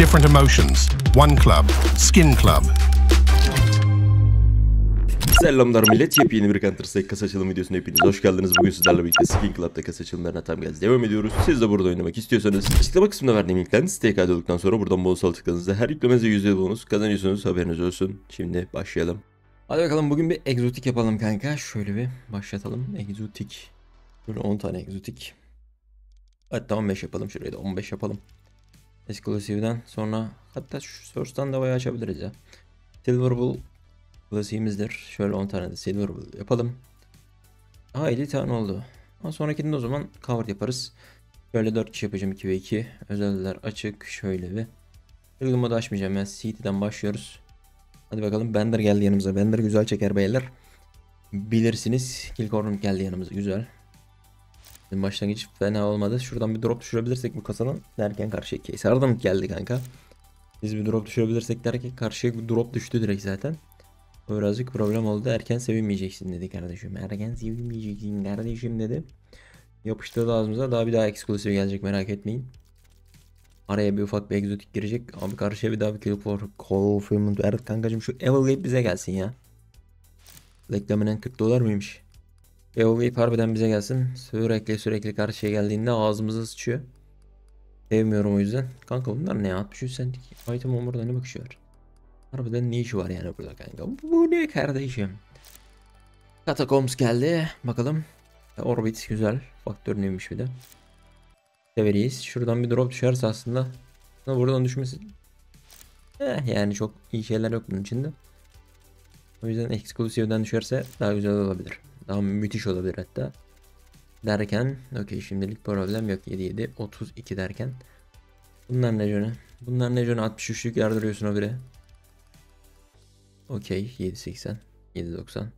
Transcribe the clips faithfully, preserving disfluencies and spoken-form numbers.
different emotions. One club, Skin Club. Selamlar millet, yepyeni bir Counter Strike kasa açılım videosuna hepiniz hoş geldiniz. Bugün sizlerle birlikte Skin Club'da kasa açılımlarına tam gaz devam ediyoruz. Siz de burada oynamak istiyorsanız açıklama kısmında verdiğim linkten siteye kaydolduktan sonra buradan bonus tıkladığınızda her yüklemenize yüzde yüz bonus kazanıyorsunuz, haberiniz olsun. Şimdi başlayalım. Hadi bakalım, bugün bir egzotik yapalım kanka. Şöyle bir başlatalım. Egzotik. Böyle on tane egzotik. Hatta on beş yapalım, şuraya da on beş yapalım. Exclusive'den sonra hatta şu Source'dan da bayağı açabiliriz ya. Silver Bull klasiğimizdir. Şöyle on tane de Silver Bull yapalım. Aha elli tane oldu. Ama sonrakinde o zaman cover yaparız. Şöyle dört kişi yapacağım, iki ve iki. Özeller açık. Şöyle bir. Ilgın modu açmayacağım ya. C T'den başlıyoruz. Hadi bakalım, Bender geldi yanımıza. Bender güzel çeker beyler. Bilirsiniz. Killcorn geldi yanımıza. Güzel. Bizim başlangıç fena olmadı. Şuradan bir drop düşürebilirsek bu kasanın derken karşıya case aradan geldi kanka. Biz bir drop düşürebilirsek derken karşıya bir drop düştü direkt zaten. O birazcık problem oldu. Erken sevinmeyeceksin dedi kardeşim. Erken sevinmeyeceksin kardeşim dedi. Yapıştırdı ağzımıza. Daha bir daha eksklusif gelecek, merak etmeyin. Araya bir ufak bir egzotik girecek. Abi karşıya bir daha bir kill for call fulfillment verdik kankacım. Şu Evilgate bize gelsin ya. Reklamının kırk dolar mıymış? Evilgate harbiden bize gelsin. Sürekli sürekli karşıya geldiğinde ağzımıza sıçıyor. Sevmiyorum o yüzden. Kanka bunlar ne? altmış üç centlik item burada ne bakışı var? Harbiden ne işi var yani burada kanka? Bu ne kardeşim? Catacombs geldi. Bakalım. Orbit güzel. Faktör neymiş bir de. Severiyiz. Şuradan bir drop düşerse aslında. Buradan düşmesi. Eh, yani çok iyi şeyler yok bunun içinde. O yüzden Exclusive'den düşerse daha güzel olabilir. Daha müthiş olabilir hatta. Derken. Okey, şimdilik problem yok. yedi yedi otuz iki derken. Bunlar ne jönü? Bunlar ne jönü? altmış üçlük yardırıyorsun o bire. Okey, yedi seksen yedi doksan.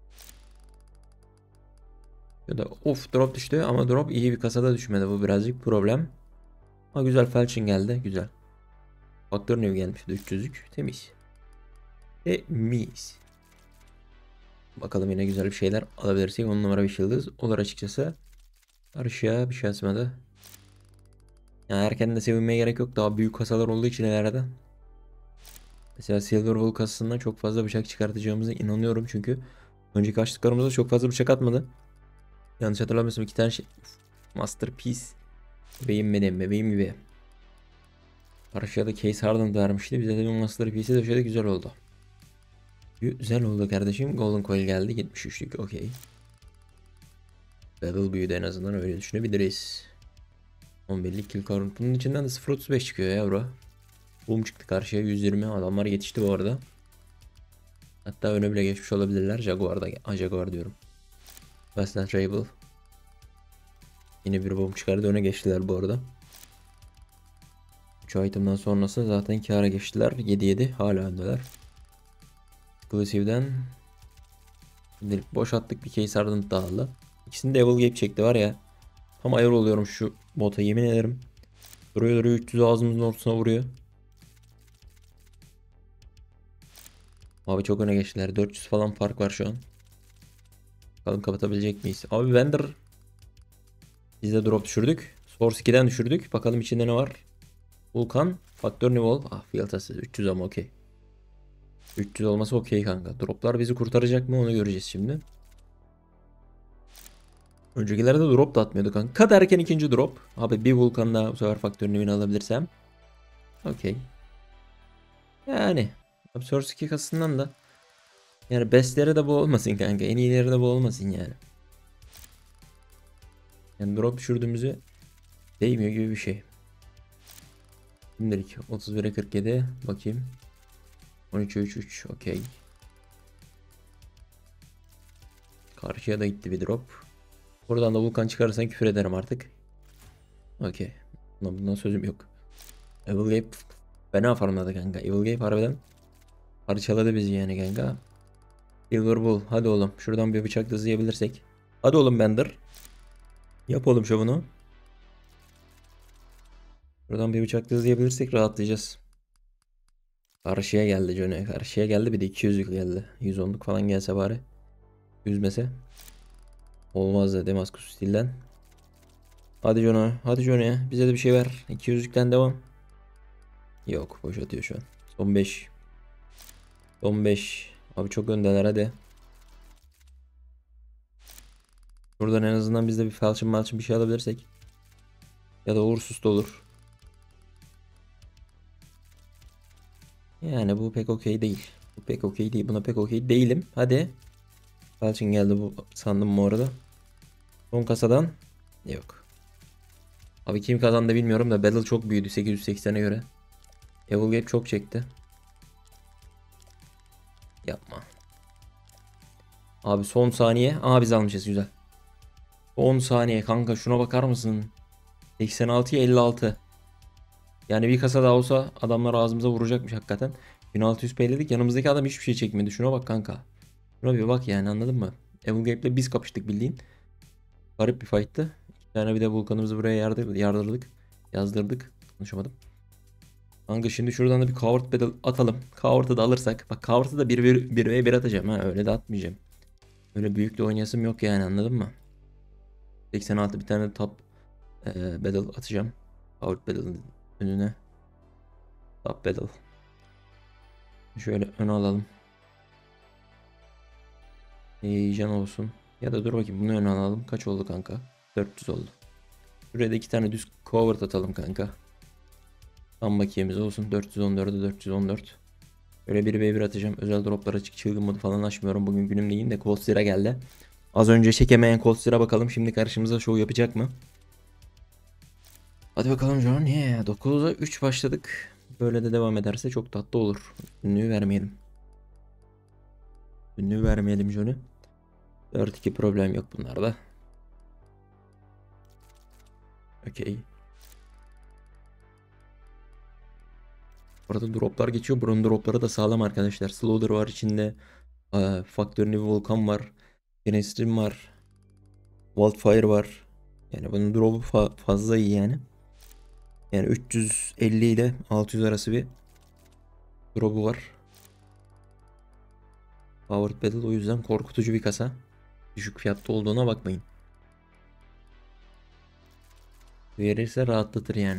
Ya da of, drop düştü ama drop iyi bir kasada düşmedi, bu birazcık problem. Ama güzel Felch'in geldi, güzel. Faktör ne gelmişti, üç yüzlük temiz. Temiz. Bakalım yine güzel bir şeyler alabilirsek on numara bir yıldız olur açıkçası. Karşıya bir şey asmadı. Yani erken de sevinmeye gerek yok, daha büyük kasalar olduğu için ileride. Mesela Silver Bull kasasından çok fazla bıçak çıkartacağımıza inanıyorum çünkü önceki açtıklarımızda çok fazla bıçak atmadı. Yanlış hatırlamıyorsam iki tane şey. Masterpiece. Bebeğim benim, bebeğim gibi. Karşıya da Case Hardened vermişti. Bize de bir Masterpiece'i döşedi, güzel oldu. Güzel oldu kardeşim. Golden Coil geldi, yetmiş üçlük, okey. Level büyüdü, en azından öyle düşünebiliriz. on birlik kill count. Bunun içinden de sıfır otuz beş çıkıyor ya bro. Boom çıktı karşıya, yüz yirmi. Adamlar yetişti bu arada. Hatta öne bile geçmiş olabilirler. Jaguar'da, ah, Jaguar diyorum. Westland Rebel. Yine bir bomb çıkardı, öne geçtiler bu arada. üç item'dan sonrası zaten kâra geçtiler. yedi yedi hala öndeler. Exclusive'den boş attık, bir case ardından dağıldı. İkisini de Evil Gap çekti var ya. Tam ayar oluyorum şu bota, yemin ederim. Duruyor duruyor, üç yüz ağzımızın ortasına vuruyor. Abi çok öne geçtiler. dört yüz falan fark var şu an. Bakalım kapatabilecek miyiz? Abi Bender. Biz de drop düşürdük. Source ikiden düşürdük. Bakalım içinde ne var? Vulkan. Faktör Nivol. Ah, fiyatası üç yüz ama okey. üç yüz olması okey kanka. Droplar bizi kurtaracak mı onu göreceğiz şimdi. Öncekilerde drop da atmıyordu kanka. Kat erken ikinci drop. Abi bir Vulkan daha bu sefer Faktör Nivol'ini alabilirsem. Okey. Yani. Abi Source iki kasasından da. Yani bestleri de bu olmasın kanka. En iyileri de bu olmasın yani. Yani drop düşürdüğümüzü değmiyor gibi bir şey. Şimdilik otuz bire kırk yedi. Bakayım. on üçe üç üç. Okey. Karşıya da gitti bir drop. Buradan da Vulkan çıkarırsan küfür ederim artık. Okey. Bundan sözüm yok. Evil Gape fena farmladı kanka. Evil Gape harbiden parçaladı bizi yani kanka. Silver Bull. Hadi oğlum. Şuradan bir bıçak da hızlayabilirsek. Hadi oğlum Bender. Yap oğlum şovunu. Buradan bir bıçak da hızlayabilirsek rahatlayacağız. Karşıya geldi Johnny. Karşıya geldi, bir de iki yüzlük geldi. yüz onluk falan gelse bari. Yüzmese. Olmaz da Damaskus stilden. Hadi Johnny. Hadi Johnny. Bize de bir şey ver. iki yüzlükten devam. Yok, boş atıyor şu an. Son beş. Son beş. Abi çok öndeler, hadi. Buradan en azından biz de bir falçın malçın bir şey alabilirsek. Ya da uğursuz da olur. Yani bu pek okey değil. Bu pek okey değil. Buna pek okey değilim. Hadi. Falçın geldi bu sandım bu arada. Son kasadan. Yok. Abi kim kazandı bilmiyorum da Battle çok büyüdü sekiz yüz seksene göre. Evil Gap çok çekti. Yapma. Abi son saniye. Aa biz almışız, güzel. on saniye kanka, şuna bakar mısın? seksen altıya elli altı. Yani bir kasa daha olsa adamlar ağzımıza vuracakmış hakikaten. bin altı yüz peyledik, yanımızdaki adam hiçbir şey çekmedi. Şuna bak kanka. Şuna bir bak yani, anladın mı? Evil Gape'le biz kapıştık bildiğin. Garip bir fight'tı. İki tane bir de Vulkan'ımızı buraya yardır yardırdık. Yazdırdık. Konuşamadım. Kanka şimdi şuradan da bir Coward Battle atalım. Coward'ı da alırsak. Bak Coward'ı da bir ve bir atacağım ha. Öyle de atmayacağım. Öyle büyükle oynayasım yok yani, anladın mı? seksen altı bir tane top e, battle atacağım. Coward Battle'ın önüne. Top battle. Şöyle öne alalım. Heyecan olsun. Ya da dur bakayım, bunu öne alalım. Kaç oldu kanka? dört yüz oldu. Şuraya da iki tane düz Coward atalım kanka. Tam bakiyemiz olsun. dört yüz on dörde dört yüz on dört. Böyle bir ve bir atacağım. Özel droplar açık, çılgın modu falan açmıyorum. Bugün günüm değil de Cold Steer'a geldi. Az önce çekemeyen Cold Steer'a bakalım. Şimdi karşımıza show yapacak mı? Hadi bakalım John. Yeah. dokuza üç başladık. Böyle de devam ederse çok tatlı olur. Ünlüyü vermeyelim. Ünlüyü vermeyelim John'u. dört iki problem yok bunlarda. Okey. Burada droplar geçiyor. Buranın dropları da sağlam arkadaşlar. Slaughter var içinde. Faktör New Volkan var. Genestream var. Wildfire var. Yani bunun drop'u fa fazla iyi yani. Yani üç yüz elli ile altı yüz arası bir drop'u var. Powered Battle o yüzden korkutucu bir kasa. Düşük fiyatta olduğuna bakmayın. Verirse rahatlatır yani.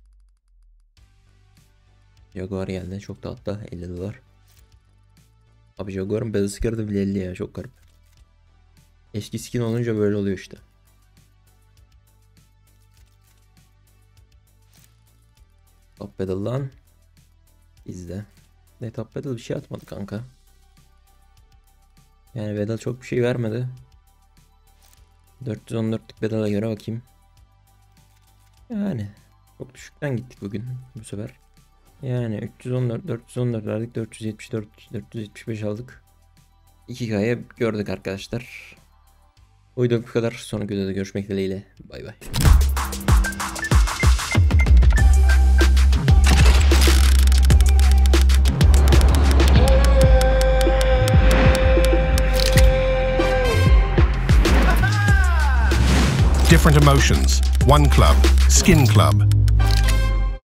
Jaguar geldi. Çok da hatta elli dolar. Abi Jaguar'ın Battle Scar'ı bile elli ya. Çok garip. Eski skin olunca böyle oluyor işte. Top Battle'dan izle. Ne Top Battle bir şey atmadı kanka. Yani Battle çok bir şey vermedi. dört yüz on dörtlük Battle'a göre bakayım. Yani çok düşükten gittik bugün bu sefer. Yani üç yüz on dört, dört yüz on dört verdik, dört yüz yetmiş dört, dört yüz yetmiş beş aldık. iki K'ya gördük arkadaşlar. Bu video bu kadar. Sonraki videoda görüşmek dileğiyle. Bay bay. Different emotions. One club. Skin Club.